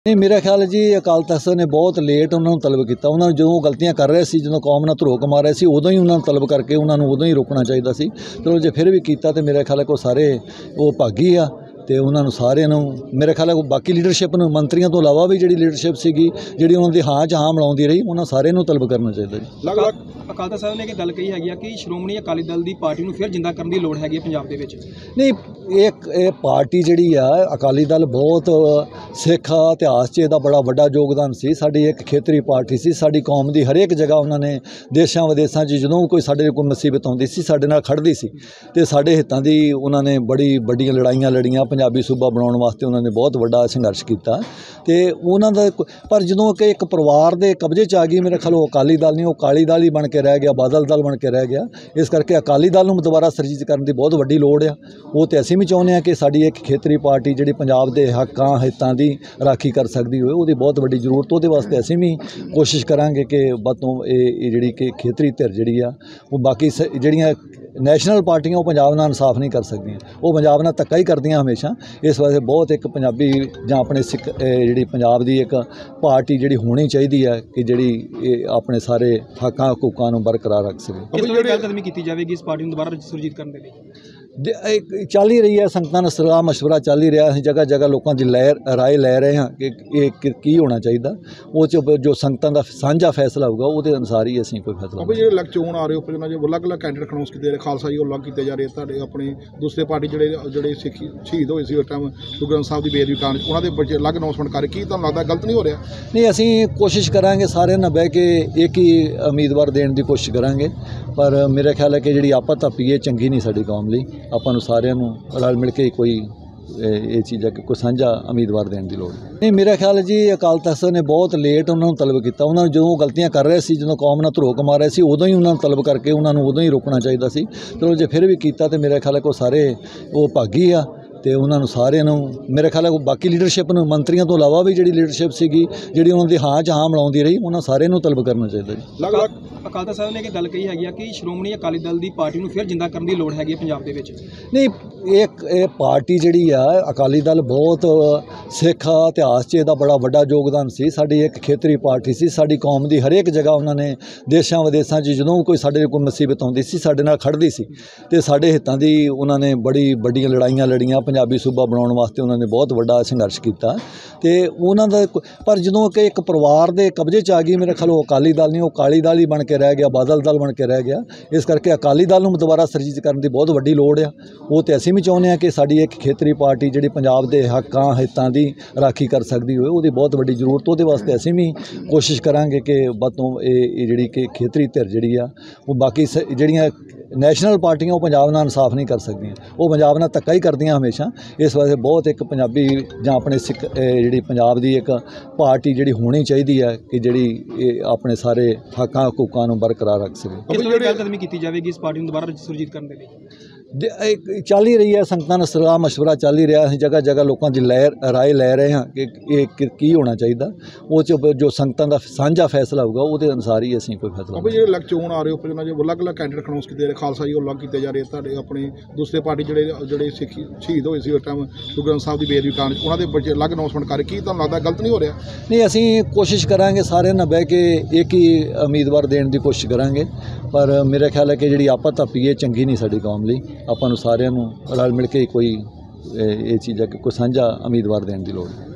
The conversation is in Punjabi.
नहीं, मेरा ख्याल है जी अकाल तख्त ने बहुत लेट उन्होंने तलब किया। उन्होंने जो गलतियां कर रहे थे, जो कौम ਨਾਲ ਧਰੋਕ ਮਾਰ ਰਹੇ ਸੀ, ਉਦੋਂ ਹੀ ਉਹਨਾਂ ਨੂੰ ਤਲਬ ਕਰਕੇ ਉਹਨਾਂ ਨੂੰ ਉਦੋਂ ਹੀ ਰੋਕਣਾ ਚਾਹੀਦਾ ਸੀ। ਚਲੋ ਜੇ ਫਿਰ ਵੀ ਕੀਤਾ ਤੇ ਮੇਰਾ ਖਿਆਲ ਹੈ ਕੋਈ ਸਾਰੇ ਉਹ ਭਾਗੀ ਆ ਤੇ ਉਹਨਾਂ ਨੂੰ ਸਾਰਿਆਂ ਨੂੰ ਮੇਰੇ ਖਿਆਲ ਹੈ ਬਾਕੀ ਲੀਡਰਸ਼ਿਪ ਨੂੰ ਮੰਤਰੀਆਂ ਤੋਂ ਇਲਾਵਾ ਵੀ ਜਿਹੜੀ ਲੀਡਰਸ਼ਿਪ ਸੀਗੀ ਜਿਹੜੀ ਉਹਨਾਂ ਦੀ ਹਾਂ 'ਚ ਹਾਂ ਮਿਲਾਉਂਦੀ ਰਹੀ, ਉਹਨਾਂ ਸਾਰਿਆਂ ਨੂੰ ਤਲਬ ਕਰਨਾ ਚਾਹੀਦਾ ਜੀ। ਅਕਾਲ ਤਖਤ ਸਾਹਿਬ ਨੇ ਇੱਕ ਗੱਲ ਕਹੀ ਹੈਗੀ ਆ ਕਿ ਸ਼੍ਰੋਮਣੀ ਅਕਾਲੀ ਦਲ ਦੀ ਪਾਰਟੀ ਨੂੰ ਫਿਰ ਜਿੰਦਾ ਕਰਨ ਦੀ ਲੋੜ ਹੈਗੀ ਹੈ ਪੰਜਾਬ ਦੇ ਵਿੱਚ। ਨਹੀਂ, ਇਹ ਪਾਰਟੀ ਜਿਹੜੀ ਆ ਅਕਾਲੀ ਦਲ ਬਹੁਤ ਸਿੱਖ ਇਤਿਹਾਸ 'ਚ ਇਹਦਾ ਬੜਾ ਵੱਡਾ ਯੋਗਦਾਨ ਸੀ। ਸਾਡੀ ਇੱਕ ਖੇਤਰੀ ਪਾਰਟੀ ਸੀ। ਸਾਡੀ ਕੌਮ ਦੀ ਹਰੇਕ ਜਗ੍ਹਾ ਉਹਨਾਂ ਨੇ ਦੇਸ਼ਾਂ ਵਿਦੇਸ਼ਾਂ 'ਚ ਜਦੋਂ ਕੋਈ ਸਾਡੇ ਕੋਈ ਮੁਸੀਬਤ ਆਉਂਦੀ ਸੀ ਸਾਡੇ ਨਾਲ ਖੜ੍ਹਦੀ ਸੀ ਤੇ ਸਾਡੇ ਹਿੱਤਾਂ ਦੀ ਉਹਨਾਂ ਨੇ ਬੜੀ ਵੱਡੀਆਂ ਲੜਾਈਆਂ ਲੜੀਆਂ। ਪੰਜਾਬੀ ਸੂਬਾ ਬਣਾਉਣ ਵਾਸਤੇ ਉਹਨਾਂ ਨੇ ਬਹੁਤ ਵੱਡਾ ਸੰਘਰਸ਼ ਕੀਤਾ ਤੇ ਉਹਨਾਂ ਦਾ ਪਰ ਜਦੋਂ ਕਿ ਇੱਕ ਪਰਿਵਾਰ ਦੇ ਕਬਜ਼ੇ 'ਚ ਆ ਗਈ, ਮੇਰੇ ਖਿਆਲ ਉਹ ਅਕਾਲੀ ਦਲ ਨਹੀਂ, ਉਹ ਅਕਾਲੀ ਦਲ ਹੀ ਬਣ ਕੇ ਰਹਿ ਗਿਆ, ਬਾਦਲ ਦਲ ਬਣ ਕੇ ਰਹਿ ਗਿਆ। ਇਸ ਕਰਕੇ ਅਕਾਲੀ ਦਲ ਨੂੰ ਦੁਬਾਰਾ ਸਰਜੀਤ ਕਰਨ ਦੀ ਬਹੁਤ ਵੱਡੀ ਲੋੜ ਆ। ਉਹ ਤੇ ਅਸੀਂ ਵੀ ਚਾਹੁੰਦੇ ਹਾਂ ਕਿ ਸਾਡੀ ਇੱਕ ਖੇਤਰੀ ਪਾਰਟੀ ਜਿਹੜੀ ਪੰਜਾਬ ਦੇ ਹੱਕਾਂ ਹਿੱਤਾਂ ਦੀ ਰਾਖੀ ਕਰ ਸਕਦੀ ਹੋਵੇ, ਉਹਦੀ ਬਹੁਤ ਵੱਡੀ ਜ਼ਰੂਰਤ। ਉਹਦੇ ਵਾਸਤੇ ਅਸੀਂ ਵੀ ਕੋਸ਼ਿਸ਼ ਕਰਾਂਗੇ ਕਿ ਵੱਧੋਂ ਇਹ ਜਿਹੜੀ ਕਿ ਖੇਤਰੀ ਧਿਰ ਜਿਹੜੀ ਆ ਉਹ ਬਾਕੀ ਜਿਹੜੀਆਂ ਨੈਸ਼ਨਲ ਪਾਰਟੀਆਂ ਉਹ ਪੰਜਾਬ ਨਾਲ ਇਨਸਾਫ ਨਹੀਂ ਕਰ ਸਕਦੀਆਂ, ਉਹ ਪੰਜਾਬ ਨਾਲ ਧੱਕਾ ਹੀ ਕਰਦੀਆਂ ਹਮੇਸ਼ਾ। ਇਸ ਵਾਸਤੇ ਬਹੁਤ ਇੱਕ ਪੰਜਾਬੀ ਜਾਂ ਆਪਣੇ ਸਿੱਖ ਜਿਹੜੀ ਪੰਜਾਬ ਦੀ ਇੱਕ ਪਾਰਟੀ ਜਿਹੜੀ ਹੋਣੀ ਚਾਹੀਦੀ ਹੈ ਕਿ ਜਿਹੜੀ ਇਹ ਆਪਣੇ ਸਾਰੇ ਹੱਕਾਂ ਹਕੂਕਾਂ ਨੂੰ ਬਰਕਰਾਰ ਰੱਖ ਸਕੇ। ਕਿਸ ਤਰ੍ਹਾਂ ਦੀ ਪਹਿਲਕਦਮੀ ਕੀਤੀ ਜਾਵੇਗੀ ਇਸ ਪਾਰਟੀ ਨੂੰ ਦੁਬਾਰਾ ਸੁਰਜੀਤ ਕਰਨ ਦੇ ਲਈ? ਚੱਲ ਹੀ ਰਹੀ ਹੈ, ਸੰਗਤਾਂ ਨਾਲ ਸਲਾਹ ਮਸ਼ਵਰਾ ਚੱਲ ਹੀ ਰਿਹਾ। ਅਸੀਂ ਜਗ੍ਹਾ ਜਗ੍ਹਾ ਲੋਕਾਂ ਦੀ ਰਾਏ ਲੈ ਰਹੇ ਹਾਂ ਕਿ ਇਹ ਕੀ ਹੋਣਾ ਚਾਹੀਦਾ। ਉਹ 'ਚ ਜੋ ਸੰਗਤਾਂ ਦਾ ਸਾਂਝਾ ਫੈਸਲਾ ਹੋਊਗਾ ਉਹਦੇ ਅਨੁਸਾਰ ਹੀ ਅਸੀਂ ਕੋਈ ਫੈਸਲਾ। ਜਿਹੜੇ ਇਲੈਕਸ਼ਨ ਚੋਣ ਆ ਰਹੇ ਹੋ ਪਹਿਲਾਂ ਜੋ ਅਲੱਗ-ਅਲੱਗ ਕੈਂਡੀਡੇਟ ਅਨਾਉਂਸ ਕੀਤੇ ਜਾ ਰਹੇ, ਖਾਲਸਾ ਜੀ ਉਹ ਅਲੱਗ ਕੀਤੇ ਜਾ ਰਹੇ, ਤੁਹਾਡੇ ਆਪਣੇ ਦੂਸਰੇ ਪਾਰਟੀ ਜਿਹੜੇ ਸਿੱਖ ਸ਼ਹੀਦ ਹੋਏ ਸੀ ਉਸ ਟਾਈਮ ਗੁਰੂ ਗ੍ਰੰਥ ਸਾਹਿਬ ਦੀ ਬੇਅਦਬੀ ਕਾਰਨ ਉਹਨਾਂ ਦੇ ਬੱਚੇ ਅਲੱਗ ਅਨਾਉਂਸਮੈਂਟ ਕਰ, ਕੀ ਤੁਹਾਨੂੰ ਲੱਗਦਾ ਗਲਤ ਨਹੀਂ ਹੋ ਰਿਹਾ? ਨਹੀਂ, ਅਸੀਂ ਕੋਸ਼ਿਸ਼ ਕਰਾਂਗੇ ਸਾਰਿਆਂ ਨਾਲ ਬਹਿ ਕੇ ਇੱਕ ਹੀ ਉਮੀਦਵਾਰ ਦੇਣ ਦੀ ਕੋਸ਼ਿਸ਼ ਕਰਾਂਗੇ, ਪਰ ਮੇਰਾ ਖਿਆਲ ਹੈ ਕਿ ਜਿਹੜੀ ਆਪਾ ਧੱਪੀ ਇਹ ਚੰਗੀ ਨਹੀਂ ਸਾਡੀ ਕੌਮ ਲਈ। ਆਪਾਂ ਨੂੰ ਸਾਰਿਆਂ ਨੂੰ ਰਲ ਮਿਲ ਕੇ ਕੋਈ ਇਹ ਚੀਜ਼ ਹੈ ਕਿ ਕੋਈ ਸਾਂਝਾ ਉਮੀਦਵਾਰ ਦੇਣ ਦੀ ਲੋੜ ਨਹੀਂ। ਮੇਰਾ ਖਿਆਲ ਹੈ ਜੀ ਅਕਾਲ ਤਖਤ ਨੇ ਬਹੁਤ ਲੇਟ ਉਹਨਾਂ ਨੂੰ ਤਲਬ ਕੀਤਾ। ਉਹਨਾਂ ਨੂੰ ਜੋ ਗਲਤੀਆਂ ਕਰ ਰਹੇ ਸੀ, ਜਦੋਂ ਕੌਮ ਨਾਲ ਧਰੋਕ ਮਾਰ ਰਹੇ ਸੀ, ਉਦੋਂ ਹੀ ਉਹਨਾਂ ਨੂੰ ਤਲਬ ਕਰਕੇ ਉਹਨਾਂ ਨੂੰ ਉਦੋਂ ਹੀ ਰੋਕਣਾ ਚਾਹੀਦਾ ਸੀ। ਚਲੋ ਜੇ ਫਿਰ ਵੀ ਕੀਤਾ ਤੇ ਮੇਰਾ ਖਿਆਲ ਹੈ ਕੋਈ ਸਾਰੇ ਉਹ ਭਾਗੀ ਆ ਤੇ ਉਹਨਾਂ ਨੂੰ ਸਾਰਿਆਂ ਨੂੰ ਮੇਰੇ ਖਿਆਲ ਹੈ ਬਾਕੀ ਲੀਡਰਸ਼ਿਪ ਨੂੰ ਮੰਤਰੀਆਂ ਤੋਂ ਇਲਾਵਾ ਵੀ ਜਿਹੜੀ ਲੀਡਰਸ਼ਿਪ ਸੀਗੀ ਜਿਹੜੀ ਉਹਨਾਂ ਦੀ ਹਾਂ 'ਚ ਹਾਂ ਮਿਲਾਉਂਦੀ ਰਹੀ, ਉਹਨਾਂ ਸਾਰਿਆਂ ਨੂੰ ਤਲਬ ਕਰਨਾ ਚਾਹੀਦਾ ਜੀ। ਅਕਾਲ ਤਖਤ ਸਾਹਿਬ ਨੇ ਇੱਕ ਗੱਲ ਕਹੀ ਹੈਗੀ ਆ ਕਿ ਸ਼੍ਰੋਮਣੀ ਅਕਾਲੀ ਦਲ ਦੀ ਪਾਰਟੀ ਨੂੰ ਫਿਰ ਜਿੰਦਾ ਕਰਨ ਦੀ ਲੋੜ ਹੈਗੀ ਹੈ ਪੰਜਾਬ ਦੇ ਵਿੱਚ। ਨਹੀਂ, ਇਹ ਪਾਰਟੀ ਜਿਹੜੀ ਆ ਅਕਾਲੀ ਦਲ ਬਹੁਤ ਸਿੱਖ ਇਤਿਹਾਸ 'ਚ ਇਹਦਾ ਬੜਾ ਵੱਡਾ ਯੋਗਦਾਨ ਸੀ। ਸਾਡੀ ਇੱਕ ਖੇਤਰੀ ਪਾਰਟੀ ਸੀ। ਸਾਡੀ ਕੌਮ ਦੀ ਹਰੇਕ ਜਗ੍ਹਾ ਉਹਨਾਂ ਨੇ ਦੇਸ਼ਾਂ ਵਿਦੇਸ਼ਾਂ 'ਚ ਜਦੋਂ ਕੋਈ ਸਾਡੇ ਕੋਈ ਮੁਸੀਬਤ ਆਉਂਦੀ ਸੀ ਸਾਡੇ ਨਾਲ ਖੜ੍ਹਦੀ ਸੀ ਤੇ ਸਾਡੇ ਹਿੱਤਾਂ ਦੀ ਉਹਨਾਂ ਨੇ ਬੜੀ ਵੱਡੀਆਂ ਲੜਾਈਆਂ ਲੜੀਆਂ। ਪੰਜਾਬੀ ਸੂਬਾ ਬਣਾਉਣ ਵਾਸਤੇ ਉਹਨਾਂ ਨੇ ਬਹੁਤ ਵੱਡਾ ਸੰਘਰਸ਼ ਕੀਤਾ ਤੇ ਉਹਨਾਂ ਦਾ ਪਰ ਜਦੋਂ ਕਿ ਇੱਕ ਪਰਿਵਾਰ ਦੇ ਕਬਜ਼ੇ 'ਚ ਆ ਗਈ, ਮੇਰੇ ਖਿਆਲ ਉਹ ਅਕਾਲੀ ਦਲ ਨਹੀਂ, ਉਹ ਅਕਾਲੀ ਦਲ ਹੀ ਬਣ ਕੇ ਰਹਿ ਗਿਆ, ਬਾਦਲ ਦਲ ਬਣ ਕੇ ਰਹਿ ਗਿਆ। ਇਸ ਕਰਕੇ ਅਕਾਲੀ ਦਲ ਨੂੰ ਦੁਬਾਰਾ ਸਰਜੀਤ ਕਰਨ ਦੀ ਬਹੁਤ ਵੱਡੀ ਲੋੜ ਆ। ਉਹ ਤੇ ਅਸੀਂ ਵੀ ਚਾਹੁੰਦੇ ਹਾਂ ਕਿ ਸਾਡੀ ਇੱਕ ਖੇਤਰੀ ਪਾਰਟੀ ਜਿਹੜੀ ਪੰਜਾਬ ਦੇ ਹੱਕਾਂ ਹਿੱਤਾਂ ਦੀ ਰਾਖੀ ਕਰ ਸਕਦੀ ਹੋਵੇ, ਉਹਦੀ ਬਹੁਤ ਵੱਡੀ ਜ਼ਰੂਰਤ। ਉਹਦੇ ਵਾਸਤੇ ਅਸੀਂ ਵੀ ਕੋਸ਼ਿਸ਼ ਕਰਾਂਗੇ ਕਿ ਵੱਧੋਂ ਇਹ ਜਿਹੜੀ ਕਿ ਖੇਤਰੀ ਧਿਰ ਜਿਹੜੀ ਆ ਉਹ ਬਾਕੀ ਜਿਹੜੀਆਂ ਨੈਸ਼ਨਲ ਪਾਰਟੀਆਂ ਉਹ ਪੰਜਾਬ ਨਾਲ ਇਨਸਾਫ ਨਹੀਂ ਕਰ ਸਕਦੀਆਂ, ਉਹ ਪੰਜਾਬ ਨਾਲ ਧੱਕਾ ਹੀ ਕਰਦੀਆਂ ਹਮੇਸ਼ਾ। ਇਸ ਵਾਸਤੇ ਬਹੁਤ ਇੱਕ ਪੰਜਾਬੀ ਜਾਂ ਆਪਣੇ ਸਿੱਖ ਜਿਹੜੀ ਪੰਜਾਬ ਦੀ ਇੱਕ ਪਾਰਟੀ ਜਿਹੜੀ ਹੋਣੀ ਚਾਹੀਦੀ ਹੈ ਕਿ ਜਿਹੜੀ ਇਹ ਆਪਣੇ ਸਾਰੇ ਹੱਕਾਂ ਹਕੂਕਾਂ ਨੂੰ ਬਰਕਰਾਰ ਰੱਖ ਸਕੇ। ਕਿਸ ਤਰ੍ਹਾਂ ਦੀ ਪਹਿਲਕਦਮੀ ਕੀਤੀ ਜਾਵੇਗੀ ਇਸ ਪਾਰਟੀ ਨੂੰ ਦੁਬਾਰਾ ਸੁਰਜੀਤ ਕਰਨ ਦੇ ਲਈ? ਚੱਲ ਹੀ ਰਹੀ ਹੈ, ਸੰਗਤਾਂ ਨਾਲ ਸਲਾਹ ਮਸ਼ਵਰਾ ਚੱਲ ਹੀ ਰਿਹਾ। ਅਸੀਂ ਜਗ੍ਹਾ ਜਗ੍ਹਾ ਲੋਕਾਂ ਦੀ ਰਾਏ ਲੈ ਰਹੇ ਹਾਂ ਕਿ ਇਹ ਕੀ ਹੋਣਾ ਚਾਹੀਦਾ। ਉਹ 'ਚ ਜੋ ਸੰਗਤਾਂ ਦਾ ਸਾਂਝਾ ਫੈਸਲਾ ਹੋਊਗਾ ਉਹਦੇ ਅਨੁਸਾਰ ਹੀ ਅਸੀਂ ਕੋਈ ਫੈਸਲਾ। ਜਿਹੜੇ ਇਲੈਕਸ਼ਨ ਚੋਣ ਆ ਰਹੇ ਹੋ ਪਹਿਲਾਂ ਜੋ ਅਲੱਗ-ਅਲੱਗ ਕੈਂਡੀਡੇਟ ਅਨਾਉਂਸ ਕੀਤੇ ਜਾ ਰਹੇ, ਖਾਲਸਾ ਜੀ ਉਹ ਅਲੱਗ ਕੀਤੇ ਜਾ ਰਹੇ, ਤੁਹਾਡੇ ਆਪਣੇ ਦੂਸਰੇ ਪਾਰਟੀ ਜਿਹੜੇ ਸਿੱਖ ਸ਼ਹੀਦ ਹੋਏ ਸੀ ਉਸ ਟਾਈਮ ਗੁਰੂ ਗ੍ਰੰਥ ਸਾਹਿਬ ਦੀ ਬੇਅਦਬੀ ਕਾਰਨ ਉਹਨਾਂ ਦੇ ਬੱਚੇ ਅਲੱਗ ਅਨਾਉਂਸਮੈਂਟ ਕਰ, ਕੀ ਤੁਹਾਨੂੰ ਲੱਗਦਾ ਗਲਤ ਨਹੀਂ ਹੋ ਰਿਹਾ? ਨਹੀਂ, ਅਸੀਂ ਕੋਸ਼ਿਸ਼ ਕਰਾਂਗੇ ਸਾਰਿਆਂ ਨਾਲ ਬਹਿ ਕੇ ਇੱਕ ਹੀ ਉਮੀਦਵਾਰ ਦੇਣ ਦੀ ਕੋਸ਼ਿਸ਼ ਕਰਾਂਗੇ, ਪਰ ਮੇਰਾ ਖਿਆਲ ਹੈ ਕਿ ਜਿਹੜੀ ਆਪਾ ਧੱਪੀ ਇਹ ਚੰਗੀ ਨਹੀਂ ਸਾਡੀ ਕੌਮ ਲਈ। ਆਪਾਂ ਨੂੰ ਸਾਰਿਆਂ ਨੂੰ ਰਲ ਮਿਲ ਕੇ ਕੋਈ ਇਹ ਚੀਜ਼ ਹੈ ਕਿ ਕੋਈ ਸਾਂਝਾ ਉਮੀਦਵਾਰ ਦੇਣ ਦੀ ਲੋੜ